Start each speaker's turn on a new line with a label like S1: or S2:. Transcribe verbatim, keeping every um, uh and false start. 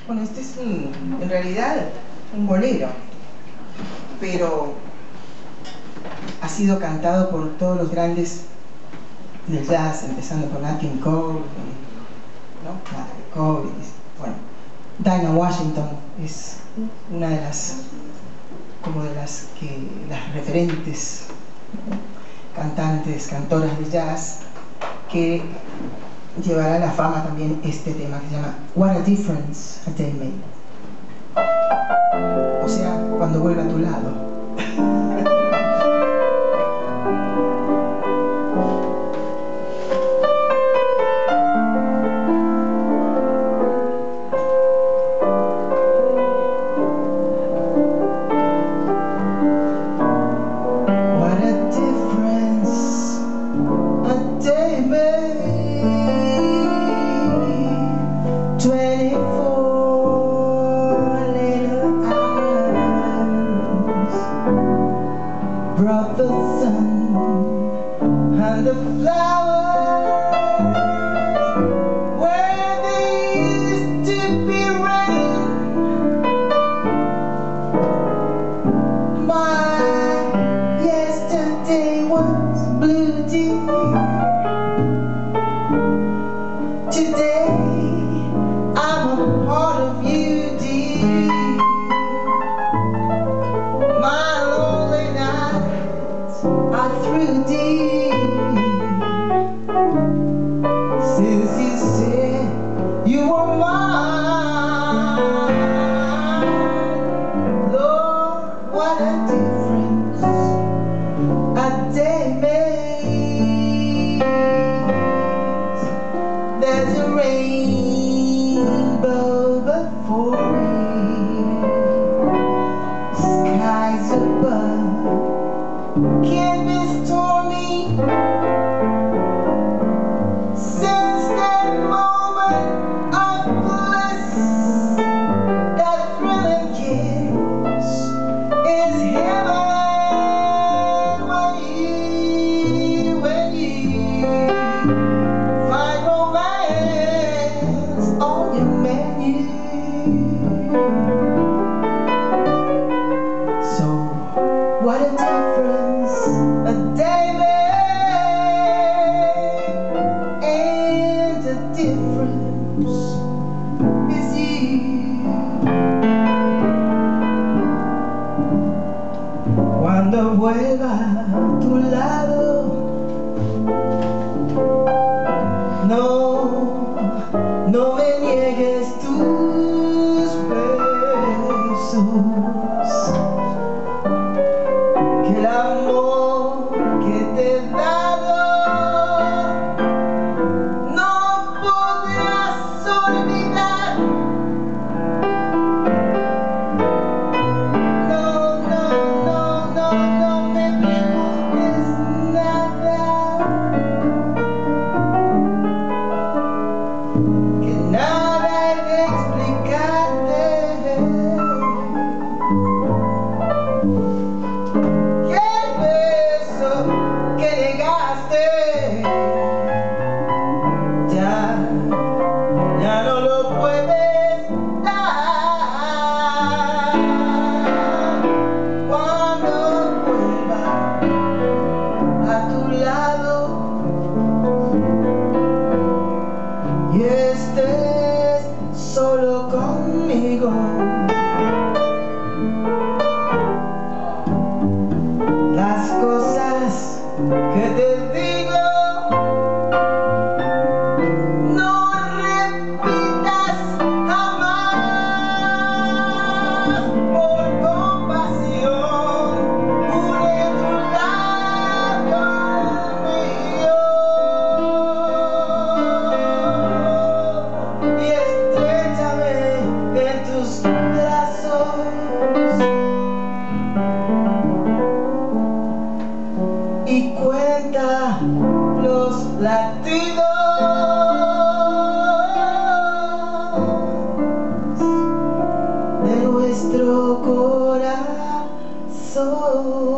S1: Bueno, este es un, en realidad un bolero, pero ha sido cantado por todos los grandes del jazz, empezando por Nat King Cole, ¿no? Nat King Cole, bueno, Dinah Washington es una de las, como de las que, las referentes, ¿no? Cantantes, cantoras de jazz, que llevará a la fama también este tema que se llama What a Difference a Day Made. O sea, cuando vuelva a tu lado. Brought the sun and the flowers where there used to be rain. My yesterday was blue deep. Today I'm a part of you, dear. My lonely nights are through, dear. Since you said you were mine, Lord, what a difference a day makes. There's a rainbow before me, skies above can't be stormy. Since that moment of bliss, that thrilling kiss is heaven when you, when you find romance on your menu. So what a difference a day makes, and the difference is you. Cuando vuelva a tu lado, no, no me niegues tus besos, que el amor que te he dado no podrás olvidar. No, no, no, no, no me preguntes nada, que nada he de explicarte. Que negaste, ya, ya no lo puedes dar. Cuando vuelva a tu lado y estés solo conmigo, las cosas que te digo no repitas jamás. Por compasión une tu labio al mío y estréchame en tus brazos y cuenta los latidos de nuestro corazón.